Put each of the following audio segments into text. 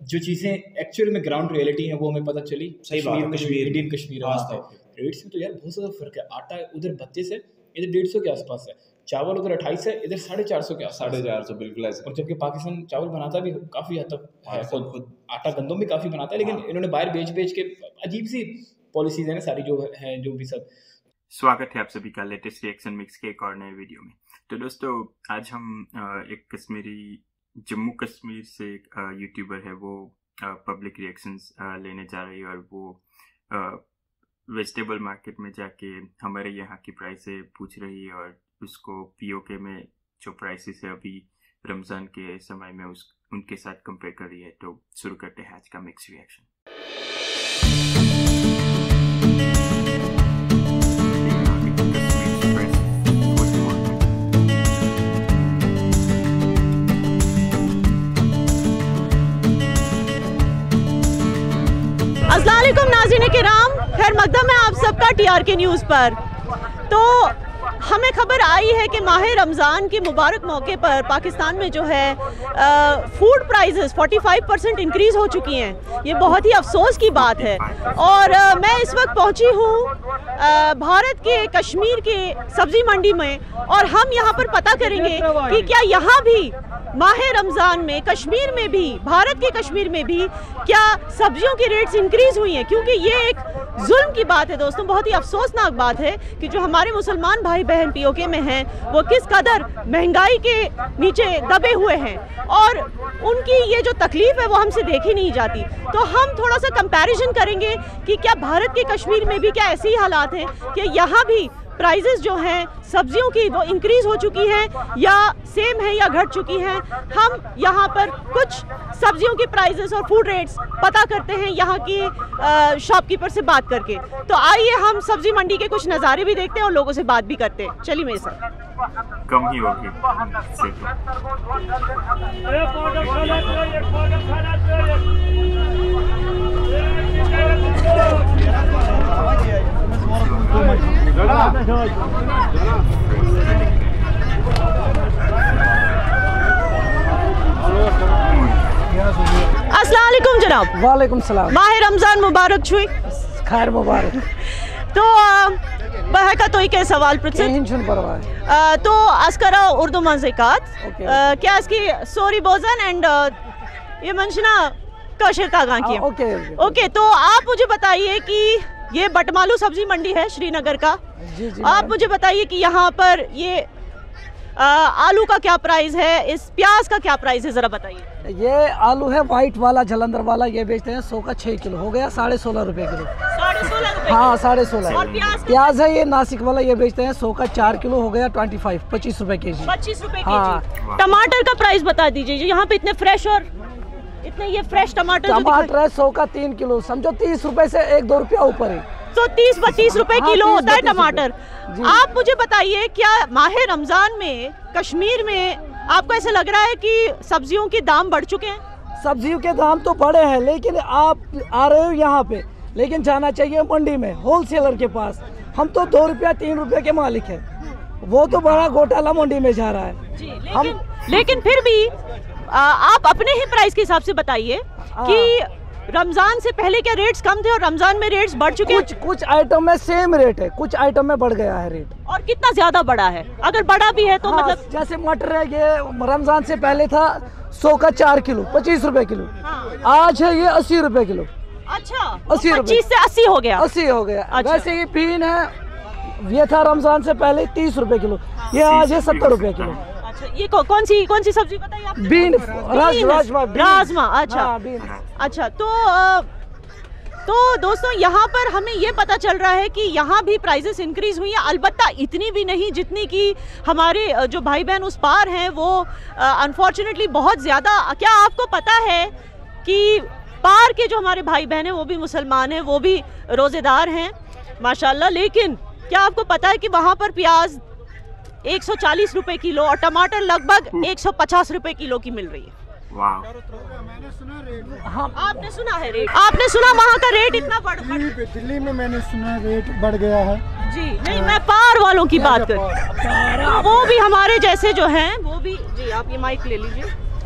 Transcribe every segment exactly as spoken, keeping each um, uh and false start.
जो चीज़ें एक्चुअल में ग्राउंड रियलिटी है वो हमें पता चली। सही बात है, कश्मीर इंडियन कश्मीर रेट्स में तो यार बहुत ज़्यादा फर्क है। आटा उधर बत्तीस है, इधर डेढ़ सौ के आसपास है। चावल उधर अट्ठाईस है, इधर साढ़े चार सौ के आसपास, साढ़े चार सौ बिल्कुल ऐसे। और जबकि पाकिस्तान चावल बनाता भी काफ़ी हद तक है, खुद खुद आटा गंदम भी काफ़ी बनाता है, लेकिन इन्होंने बाहर बेच बेच के अजीब सी पॉलिसीज है ना सारी जो है जो भी सब। स्वागत है आप सभी का लेटेस्ट रिएक्शन मिक्स के एक और नए वीडियो में। तो दोस्तों आज हम एक कश्मीरी जम्मू कश्मीर से एक यूट्यूबर है वो पब्लिक रिएक्शंस लेने जा रही है और वो वेजिटेबल मार्केट में जाके हमारे यहाँ की प्राइसें पूछ रही है और उसको पीओके में जो प्राइसेस है अभी रमज़ान के समय में उस उनके साथ कंपेयर कर रही है। तो शुरू करते हैं आज का मिक्स रिएक्शन। अस्सलाम वालेकुम नाज़रीन किराम, खैर मकदम है आप सबका टीआरके न्यूज़ पर। तो हमें खबर आई है कि माह रमज़ान के मुबारक मौके पर पाकिस्तान में जो है आ, फूड प्राइसेस पैंतालीस परसेंट इंक्रीज़ हो चुकी हैं। ये बहुत ही अफसोस की बात है। और आ, मैं इस वक्त पहुंची हूँ भारत के कश्मीर के सब्ज़ी मंडी में और हम यहाँ पर पता करेंगे कि क्या यहाँ भी माह रमज़ान में कश्मीर में भी, भारत के कश्मीर में भी क्या सब्जियों की रेट्स इंक्रीज़ हुई हैं, क्योंकि ये एक जुल्म की बात है दोस्तों। बहुत ही अफसोसनाक बात है कि जो हमारे मुसलमान भाई बहन पीओके में हैं वो किस कदर महंगाई के नीचे दबे हुए हैं और उनकी ये जो तकलीफ है वो हमसे देखी नहीं जाती। तो हम थोड़ा सा कंपैरिजन करेंगे कि क्या भारत के कश्मीर में भी क्या ऐसे ही हालात हैं कि यहाँ भी प्राइसेस जो हैं सब्जियों की वो इंक्रीज़ हो चुकी हैं या सेम है या घट चुकी हैं। हम यहाँ पर कुछ सब्जियों की प्राइसेस और फूड रेट्स पता करते हैं यहाँ की शॉपकीपर से बात करके। तो आइए हम सब्जी मंडी के कुछ नज़ारे भी देखते हैं और लोगों से बात भी करते हैं। चलिए मेरे साथ। कम ही होगी अस्सलाम वालेकुम जनाब। वालेकुम सलाम। माह रमज़ान मुबारक छुई। खैर मुबारक। तो बहका तो एक सवाल पूछे तो अस्करा उर्दू मंजिकात क्या इसकी सॉरी बोजन एंड ये मंशना कशर तागा की। ओके ओके तो आप मुझे बताइए कि ये बटमालू सब्जी मंडी है श्रीनगर का। जी जी आप मुझे बताइए कि यहाँ पर ये आ, आलू का क्या प्राइस है, इस प्याज का क्या प्राइस है, जरा बताइए। ये आलू है वाइट वाला जलंधर वाला, ये बेचते हैं सौ का छः किलो, हो गया साढ़े सोलह रुपए किलो। साढ़े सोलह रुपए? हाँ साढ़े सोलह। और प्याज प्याज है ये नासिक वाला, ये बेचते हैं सौ का चार किलो, हो गया ट्वेंटी फाइव पच्चीस रुपए के जी। पच्चीस रुपए हाँ। टमाटर का प्राइस बता दीजिए, यहाँ पे इतने फ्रेश और इतने ये फ्रेश टमाटर टमाटर है सौ का तीन किलो, समझो तीस रुपए से एक दो रुपया ऊपर है। तो तीस बत्तीस रुपए हाँ, किलो होता है टमाटर। जी। आप मुझे बताइए क्या माह रमजान में कश्मीर में आपको ऐसा लग रहा है कि सब्जियों के दाम बढ़ चुके हैं? सब्जियों के दाम तो बढ़े हैं, लेकिन आप आ रहे हो यहाँ पे, लेकिन जाना चाहिए मंडी में होलसेलर के पास। हम तो दो रुपया तीन रुपए के मालिक हैं, वो तो बड़ा घोटाला मंडी में जा रहा है। जी, लेकिन, हम लेकिन फिर भी आ, आप अपने ही प्राइस के हिसाब से बताइए कि रमजान से पहले क्या रेट्स कम थे और रमजान में रेट्स बढ़ चुके हैं? कुछ कुछ आइटम में सेम रेट है, कुछ आइटम में बढ़ गया है रेट। और कितना ज्यादा बढ़ा है? अगर बढ़ा भी है तो हाँ, मतलब जैसे मटर है, ये रमजान से पहले था सौ का चार किलो पच्चीस रुपए किलो। हाँ। आज है ये अस्सी रुपए किलो। अच्छा, अस्सी रुपए पच्चीस से अस्सी हो गया। अस्सी हो गया। अच्छा। वैसे ये बीन है, ये था रमजान से पहले तीस रुपए किलो, ये आज है सत्तर रुपए किलो। ये कौ, कौन सी कौन सी सब्जी बताइए आपने? बीन, राज, राजमा राजमा। अच्छा। हाँ, बीन। अच्छा तो तो दोस्तों यहाँ पर हमें ये पता चल रहा है कि यहाँ भी प्राइसेस इंक्रीज हुई हैं, अलबत्ता इतनी भी नहीं जितनी कि हमारे जो भाई बहन उस पार हैं वो अनफॉर्चुनेटली बहुत ज़्यादा। क्या आपको पता है कि पार के जो हमारे भाई बहन हैं वो भी मुसलमान हैं, वो भी रोज़ेदार हैं माशाल्लाह, लेकिन क्या आपको पता है कि वहाँ पर प्याज एक सौ चालीस रुपए किलो और टमाटर लगभग एक सौ पचास रुपए किलो की मिल रही है? हाँ, आपने सुना है रेट? आपने सुना वहाँ का रेट इतना बढ़ दिल्ली, दिल्ली में मैंने सुना रेट बढ़ गया है। जी नहीं, मैं पार वालों की बात कर, वो भी हमारे जैसे जो हैं वो भी। जी आप ये माइक ले लीजिए।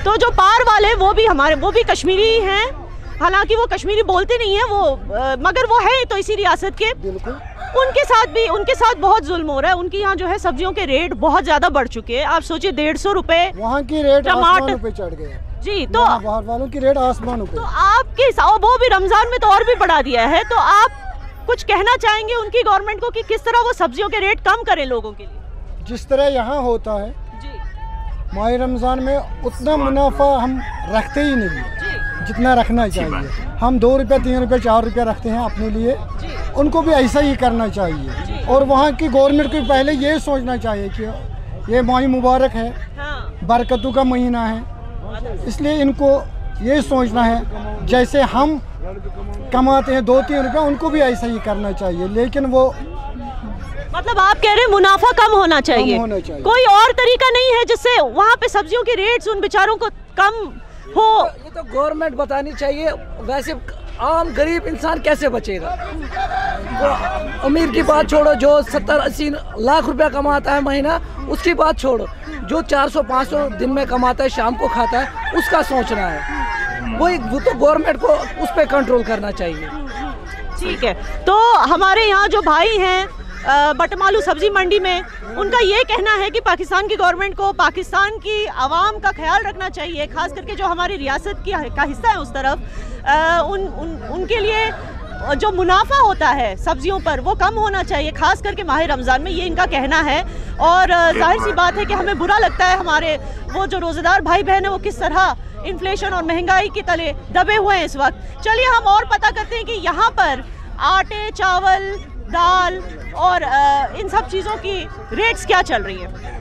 तो जो पार वाले वो भी हमारे वो भी कश्मीरी हैं, हालांकि वो कश्मीरी बोलते नहीं हैं वो, आ, मगर वो है तो इसी रियासत के। बिल्कुल। उनके साथ भी उनके साथ बहुत जुल्म हो रहा है। उनके यहाँ जो है सब्जियों के रेट बहुत ज्यादा बढ़ चुके हैं। आप सोचिए डेढ़ सौ रुपए वहाँ की रेट आसमानों पे चढ़ गए जी। तो बाहर वालों की रेट आसमानों पे। तो आपके वो भी रमजान में तो और भी बढ़ा दिया है। तो आप कुछ कहना चाहेंगे उनकी गवर्नमेंट को कि किस तरह वो सब्जियों के रेट कम करें लोगों के लिए? जिस तरह यहाँ होता है जी, माह रमजान में उतना मुनाफा हम रखते ही नहीं जितना रखना चाहिए। हम दो रुपये तीन रुपये चार रुपये रखते हैं अपने लिए, उनको भी ऐसा ही करना चाहिए। और वहाँ की गवर्नमेंट को पहले ये सोचना चाहिए कि ये माह मुबारक है, बरकतों का महीना है, इसलिए इनको ये सोचना है जैसे हम कमाते हैं दो तीन रुपये, उनको भी ऐसा ही करना चाहिए। लेकिन वो मतलब आप कह रहे हैं मुनाफा कम होना चाहिए, कम होना चाहिए। कोई और तरीका नहीं है जिससे वहाँ पे सब्जियों के रेट्स उन बेचारों को कम हो? ये तो गवर्नमेंट बतानी चाहिए। वैसे आम गरीब इंसान कैसे बचेगा? वो अमीर की बात छोड़ो, जो सत्तर अस्सी लाख रुपया कमाता है महीना, उसकी बात छोड़ो। जो चार सौ पाँच सौ दिन में कमाता है, शाम को खाता है, उसका सोचना है। वही वो तो गवर्नमेंट को उस पर कंट्रोल करना चाहिए। ठीक है, तो हमारे यहाँ जो भाई हैं बटमालू सब्जी मंडी में, उनका ये कहना है कि पाकिस्तान की गवर्नमेंट को पाकिस्तान की आवाम का ख्याल रखना चाहिए, खास करके जो हमारी रियासत की का हिस्सा है उस तरफ आ, उन, उन उनके लिए जो मुनाफा होता है सब्जियों पर वो कम होना चाहिए, खास करके माह रमज़ान में, ये इनका कहना है। और जाहिर सी बात है कि हमें बुरा लगता है हमारे वो जो रोज़ेदार भाई बहन है वो किस तरह इन्फ्लेशन और महंगाई के तले दबे हुए हैं इस वक्त। चलिए हम और पता करते हैं कि यहाँ पर आटे, चावल, दाल और आ, इन सब चीज़ों की रेट्स क्या चल रही है।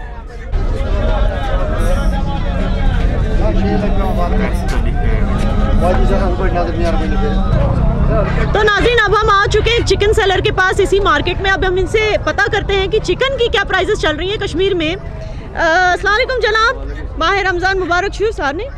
तो नाज़रीन, अब हम आ चुके हैं चिकन सेलर के पास इसी मार्केट में। अब हम इनसे पता करते हैं कि चिकन की क्या प्राइसेस चल रही हैं कश्मीर में। अस्सलाम वालेकुम जनाब, माह रमज़ान मुबारक शू साहब ने।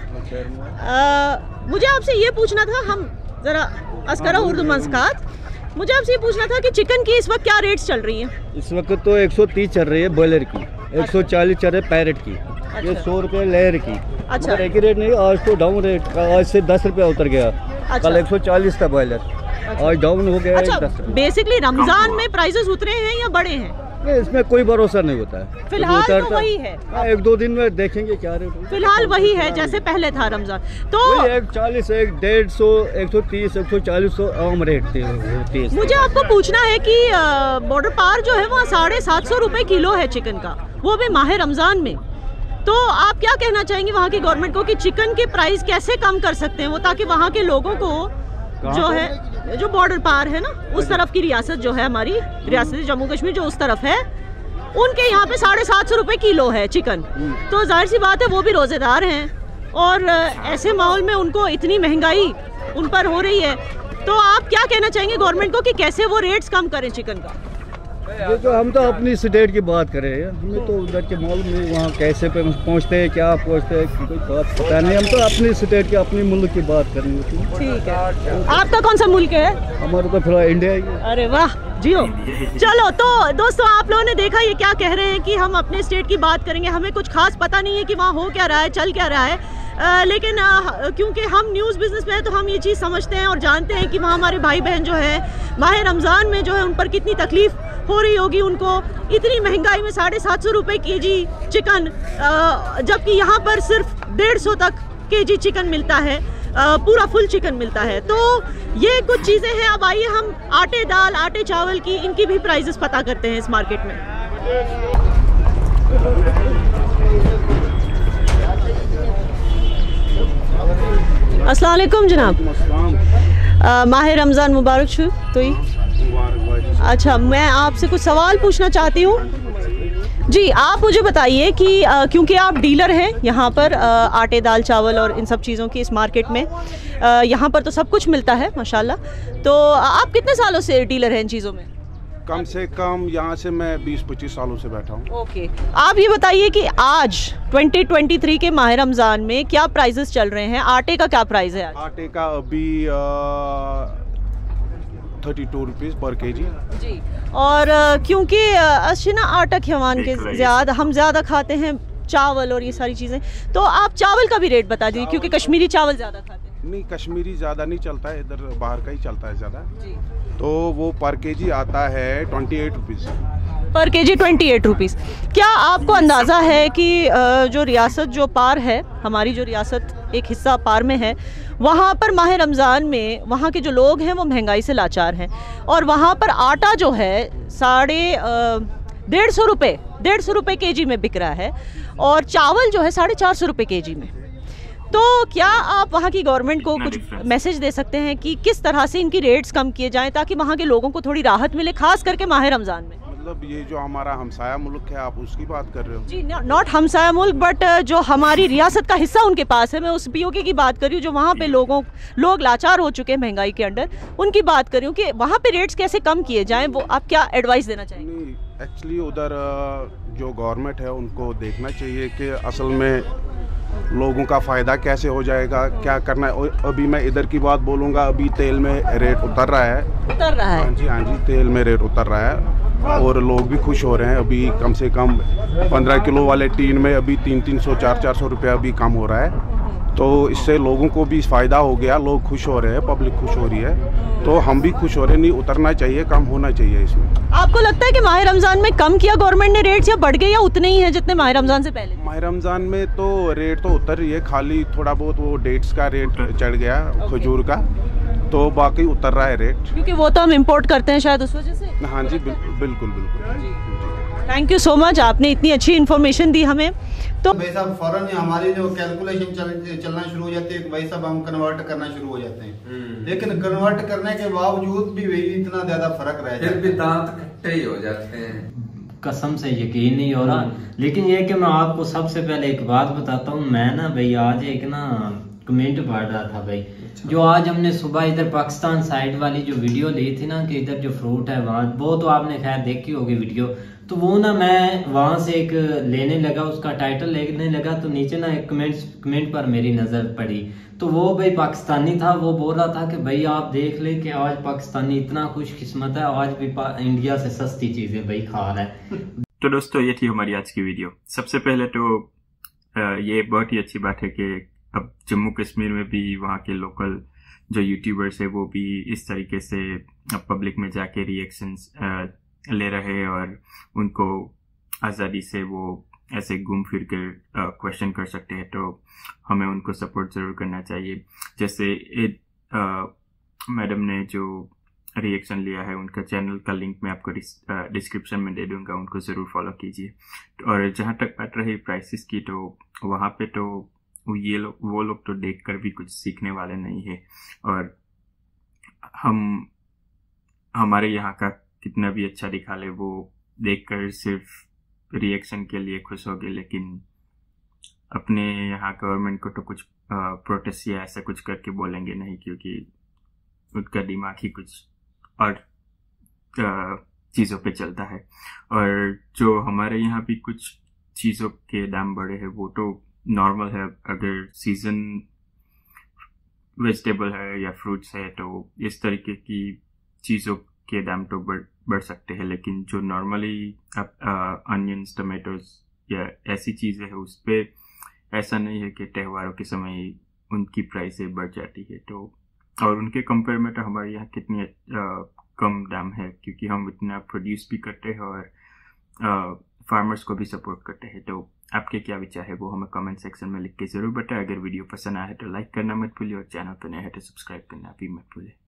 मुझे आपसे ये पूछना था, हम ज़रा अस्करा उर्दू मस्कात, मुझे आपसे ये पूछना था कि चिकन की इस वक्त क्या रेट्स चल रही हैं? इस वक्त तो एक सौ तीस चल रही है बॉयलर की, एक सौ चालीस चल रही है पैरेट की, ये सौ रुपये लेयर की। अच्छा, एक ही रेट नहीं, आज तो डाउन रेट का, आज से दस रुपये उतर गया। अच्छा। कल एक सौ चालीस था बॉयलर, आज डाउन हो गया। अच्छा, बेसिकली रमजान में प्राइसेस उतरे हैं या बढ़े हैं? नहीं, इसमें कोई भरोसा नहीं होता है फिलहाल तो वही है। हाँ, एक दो दिन में देखेंगे क्या रेट। फिलहाल वही है जैसे पहले था रमजान। तो एक चालीस, एक डेढ़ सौ, एक सौ तीस, एक सौ चालीस सौ आम रेट थे। मुझे आपको पूछना है कि बॉर्डर पार जो है वहाँ साढ़े सात सौ रुपये किलो है चिकन का, वो भी माह रमजान में। तो आप क्या कहना चाहेंगे वहाँ की गवर्नमेंट को कि चिकन के प्राइस कैसे कम कर सकते हैं वो, ताकि वहाँ के लोगों को जो है, जो बॉर्डर पार है ना उस तरफ की रियासत जो है, हमारी रियासत जम्मू कश्मीर जो उस तरफ है, उनके यहाँ पे साढ़े सात सौ रुपये किलो है चिकन। तो जाहिर सी बात है वो भी रोज़ेदार हैं और ऐसे माहौल में उनको इतनी महंगाई उन पर हो रही है। तो आप क्या कहना चाहेंगे गवर्नमेंट को कि कैसे वो रेट्स कम करें चिकन का? ये तो हम तो अपनी स्टेट की बात कर रहे हैं, हमें तो उधर के मालूम नहीं वहाँ कैसे पे पहुँचते हैं, क्या पहुँचते हैं, कोई बात पता नहीं। हम तो अपनी स्टेट की, अपनी मुल्क की बात कर रहे हैं। ठीक है, आपका कौन सा मुल्क है? हमारा तो फिलहाल इंडिया है। अरे वाह, जियो। चलो, तो दोस्तों आप लोगों ने देखा ये क्या कह रहे हैं कि हम अपने स्टेट की बात करेंगे, हमें कुछ खास पता नहीं है कि वहाँ हो क्या रहा है, चल क्या रहा है। आ, लेकिन आ, क्योंकि हम न्यूज़ बिज़नेस में हैं तो हम ये चीज़ समझते हैं और जानते हैं कि वहाँ हमारे भाई बहन जो है माह रमज़ान में जो है उन पर कितनी तकलीफ़ हो रही होगी उनको, इतनी महंगाई में साढ़े सात सौ रुपये के जी चिकन, जबकि यहाँ पर सिर्फ डेढ़ सौ तक के जी चिकन मिलता है, आ, पूरा फुल चिकन मिलता है। तो ये कुछ चीज़ें हैं। अब आइए हम आटे, दाल, आटे, चावल की इनकी भी प्राइसेस पता करते हैं इस मार्केट में। अस्सलाम वालेकुम जनाब, माह रमज़ान मुबारक शू। तो अच्छा, मैं आपसे कुछ सवाल पूछना चाहती हूँ जी। आप मुझे बताइए कि आ, क्योंकि आप डीलर हैं यहाँ पर आ, आटे, दाल, चावल और इन सब चीज़ों की इस मार्केट में, आ, यहाँ पर तो सब कुछ मिलता है माशाल्लाह। तो आप कितने सालों से डीलर हैं इन चीज़ों में? कम से कम यहाँ से मैं बीस पच्चीस सालों से बैठा हूँ। ओके, आप ये बताइए कि आज ट्वेंटी ट्वेंटी थ्री के माह रमज़ान में क्या प्राइसेस चल रहे हैं? आटे का क्या प्राइस है आज? आटे का अभी थर्टी टू रुपीज़ पर के जी जी। और क्योंकि अच्छी ना आटा खवान के ज़्यादा हम ज़्यादा खाते हैं चावल और ये सारी चीज़ें, तो आप चावल का भी रेट बता दीजिए क्योंकि कश्मीरी चावल ज़्यादा खाते हैं। नहीं, कश्मीरी ज़्यादा नहीं चलता है इधर, बाहर का ही चलता है ज़्यादा। तो वो पर केजी आता है twenty eight rupees per KG twenty eight rupees. क्या आपको अंदाज़ा है कि जो रियासत जो पार है, हमारी जो रियासत एक हिस्सा पार में है, वहाँ पर माह रमज़ान में वहाँ के जो लोग हैं वो महंगाई से लाचार हैं और वहाँ पर आटा जो है साढ़े डेढ़ सौ रुपये डेढ़ सौ रुपये के जी में बिक रहा है और चावल जो है साढ़े चार सौ रुपये के जी में। तो क्या आप वहाँ की गवर्नमेंट को कुछ मैसेज दे सकते हैं कि किस तरह से इनकी रेट्स कम किए जाएं ताकि वहाँ के लोगों को थोड़ी राहत मिले, खास करके माह रमज़ान में? मतलब ये जो हमारा हमसाया मुल्क है, आप उसकी बात कर रहे हो? जी, नॉट हमसाया मुल्क, बट जो हमारी रियासत का हिस्सा उनके पास है। मैं उस पीओके की बात कर रही हूँ जो वहाँ पे लोगों लोग लाचार हो चुके हैं महंगाई के अंडर, उनकी बात कर रही हूँ कि वहाँ पे रेट्स कैसे कम किए जाएं, वो आप क्या एडवाइस देना चाहेंगे? नहीं, एक्चुअली उधर जो गवर्नमेंट है उनको देखना चाहिए कि असल में लोगों का फ़ायदा कैसे हो जाएगा, क्या करना है। अभी मैं इधर की बात बोलूँगा, अभी तेल में रेट उतर रहा है उतर रहा है हाँ जी हाँ जी तेल में रेट उतर रहा है और लोग भी खुश हो रहे हैं। अभी कम से कम पंद्रह किलो वाले टीन में अभी तीन तीन सौ चार चार सौ रुपया अभी कम हो रहा है, तो इससे लोगों को भी फ़ायदा हो गया, लोग खुश हो रहे हैं, पब्लिक खुश हो रही है, तो हम भी खुश हो रहे हैं। नहीं, उतरना चाहिए, कम होना चाहिए इसमें। आपको लगता है कि माह रमज़ान में कम किया गवर्नमेंट ने रेट्स या बढ़ गए या उतने ही हैं जितने माह रमज़ान से पहले? माह रमज़ान में तो रेट तो उतर रही है, खाली थोड़ा बहुत वो डेट्स का रेट चढ़ गया, खजूर का, तो बाकी उतर रहा है रेट, क्योंकि वो तो हम इंपोर्ट करते हैं शायद उस वजह से। हाँ जी, बिल्कुल बिल्कुल। थैंक यू सो मच, आपने इतनी अच्छी इन्फॉर्मेशन दी हमें। तो भाई साहब फौरन हमारी जो कैलकुलेशन चल, चलना शुरू हो जाती है, भाई साहब हम कन्वर्ट करना शुरू हो जाते हैं, लेकिन कन्वर्ट करने के बावजूद भी वही इतना ज्यादा फर्क रह जाता है, फिर भी दांत खट्टे ही हो जाते हैं। कसम से यकीन नहीं हो रहा, लेकिन ये कि मैं आपको सबसे पहले एक बात बताता हूँ। मैं ना भाई आज एक ना कमेंट पढ़ रहा था भाई, जो आज हमने सुबह इधर पाकिस्तान साइड वाली जो वीडियो ली थी ना कि इधर जो फ्रूट है वहाँ, वो तो आपने खैर देखी होगी वीडियो, तो वो ना मैं वहां से एक लेने लगा, उसका टाइटल लेने लगा, तो नीचे ना एक कमेंट कमेंट पर मेरी नजर पड़ी, तो वो भाई पाकिस्तानी था, वो बोल रहा था कि भाई आप देख ले कि आज पाकिस्तानी इतना खुशकिस्मत है, आज भी इंडिया से सस्ती चीजें भाई खा रहा है। तो दोस्तों, ये थी हमारी आज की वीडियो। सबसे पहले तो ये बहुत ही अच्छी बात है कि अब जम्मू कश्मीर में भी वहाँ के लोकल जो यूट्यूबर्स है वो भी इस तरीके से पब्लिक में जाके रिएक्शंस ले रहे हैं और उनको आज़ादी से वो ऐसे घूम फिर कर क्वेश्चन कर सकते हैं, तो हमें उनको सपोर्ट ज़रूर करना चाहिए। जैसे मैडम ने जो रिएक्शन लिया है, उनका चैनल का लिंक मैं आपको डिस्क्रिप्शन में दे दूंगा, उनको ज़रूर फॉलो कीजिए। और जहाँ तक बात रही प्राइसेस की, तो वहाँ पे तो ये लोग वो लोग तो देखकर भी कुछ सीखने वाले नहीं है, और हम हमारे यहाँ का कितना भी अच्छा दिखा ले, वो देखकर सिर्फ रिएक्शन के लिए खुश हो गए, लेकिन अपने यहाँ गवर्नमेंट को तो कुछ प्रोटेस्ट या ऐसा कुछ करके बोलेंगे नहीं, क्योंकि उनका दिमाग ही कुछ और चीज़ों पे चलता है। और जो हमारे यहाँ भी कुछ चीज़ों के दाम बढ़े हैं वो तो नॉर्मल है, अगर सीजन वेजिटेबल है या फ्रूट्स है तो इस तरीके की चीज़ों के दाम तो बढ़ बढ़ सकते हैं, लेकिन जो नॉर्मली अनियंस, टमाटोज या ऐसी चीज़ें हैं उस पर ऐसा नहीं है कि त्योहारों के समय उनकी प्राइसें बढ़ जाती है। तो और उनके कंपेयर में तो हमारे यहाँ कितनी आ, कम दाम है, क्योंकि हम इतना प्रोड्यूस भी करते हैं और आ, फार्मर्स को भी सपोर्ट करते हैं। तो आपके क्या विचार है वो हमें कमेंट सेक्शन में लिख के ज़रूर बताएं। अगर वीडियो पसंद आए तो लाइक करना मत भूलिए और चैनल पर नए हैं तो सब्सक्राइब करना भी मत भूलिए।